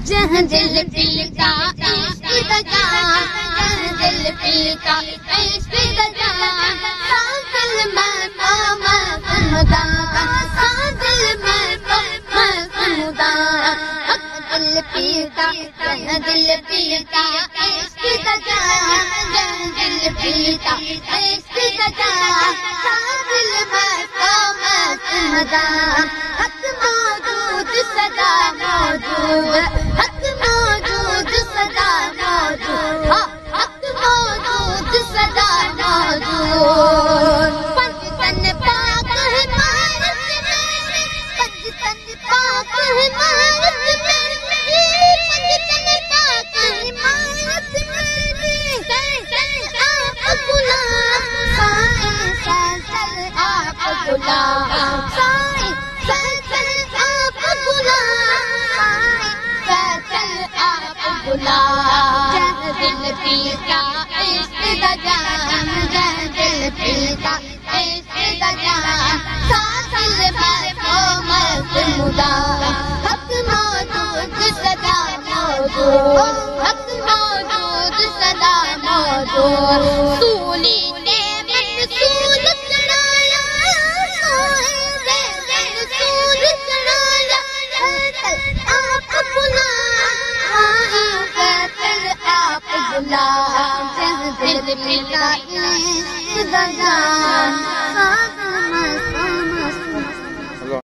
जहाँ दिल पीता इश्क दगा, जहाँ दिल पीता इश्क दगा, सादिल मैं खुदा, सादिल मैं खुदा, दिल पीता जहाँ दिल पीता इश्क दगा, जहाँ दिल पीता इश्क दगा, सादिल मैं खुदा, हक मौजूद सदा मौजूद, हक मौजूद सदा मौजूद, हक मौजूद सदा मौजूद। पंजतन पाक है मानस में, पंजतन पाक है मानस में, पंजतन पाक है मानस में, आप गुलाम साईं आप गुलाम साईं आप गुलाम, जहाँ दिल पीता इश्क दगा, जहाँ दिल पीता इश्क दगा, सादिल मैं खुदा, हक मौजूद सदा मौजूद, हक मौजूद सदा मौजूद। सूली ने मंसूर चढ़ाया, मंसूर चढ़ाया, आप गुलाम, जहाँ दिल पीता इश्क दगा।